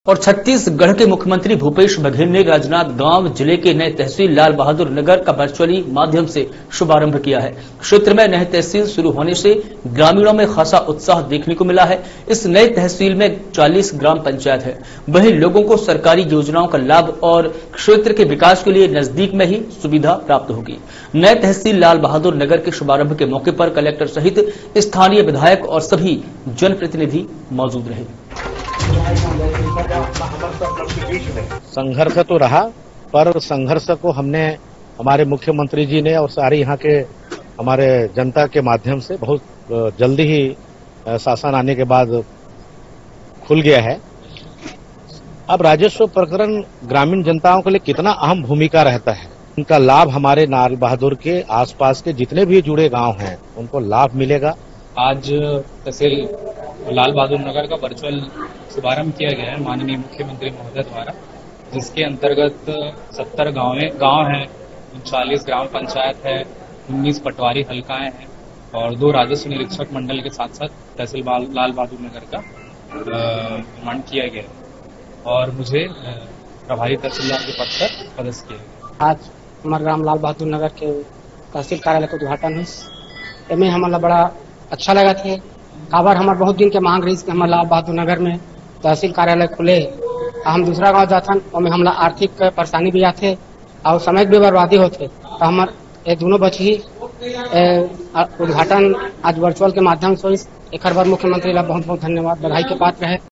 और छत्तीसगढ़ के मुख्यमंत्री भूपेश बघेल ने राजनांदगांव जिले के नए तहसील लाल बहादुर नगर का वर्चुअली माध्यम से शुभारंभ किया है। क्षेत्र में नए तहसील शुरू होने से ग्रामीणों में खासा उत्साह देखने को मिला है। इस नए तहसील में 40 ग्राम पंचायत है। वहीं लोगों को सरकारी योजनाओं का लाभ और क्षेत्र के विकास के लिए नजदीक में ही सुविधा प्राप्त होगी। नए तहसील लाल बहादुर नगर के शुभारंभ के मौके पर कलेक्टर सहित स्थानीय विधायक और सभी जनप्रतिनिधि मौजूद रहे। संघर्ष तो रहा, पर संघर्ष को हमने हमारे मुख्यमंत्री जी ने और सारी यहाँ के हमारे जनता के माध्यम से बहुत जल्दी ही शासन आने के बाद खुल गया है। अब राजस्व प्रकरण ग्रामीण जनताओं के लिए कितना अहम भूमिका रहता है, उनका लाभ हमारे लाल बहादुर के आसपास के जितने भी जुड़े गांव हैं उनको लाभ मिलेगा। आज तहसील लाल बहादुर नगर का वर्चुअल शुभारंभ किया गया है माननीय मुख्यमंत्री महोदय द्वारा, जिसके अंतर्गत 70 गांव हैं, 39 ग्राम पंचायत है, 19 पटवारी हल्काएं हैं और 2 राजस्व निरीक्षक मंडल के साथ साथ तहसील लाल बहादुर नगर का निर्माण किया गया है और मुझे प्रभारी तहसीलदार के पद पर पदस्थ किया गया। आज हमारे ग्राम लाल बहादुर नगर के तहसील कार्यालय का उद्घाटन हुई। एमें हमारा बड़ा अच्छा लगा थे। काबर हमारे बहुत दिन के मांग रही कि हमारे लाल बहादुर नगर में तहसील कार्यालय खुले। हम दूसरा गांव जाथन और हमला आर्थिक परेशानी भी आते और समय भी बर्बादी होते, तो हमारे ये दोनों बच ही उद्घाटन आज वर्चुअल के माध्यम से एक बार मुख्यमंत्री ला बहुत बहुत धन्यवाद, बधाई के पात्र है।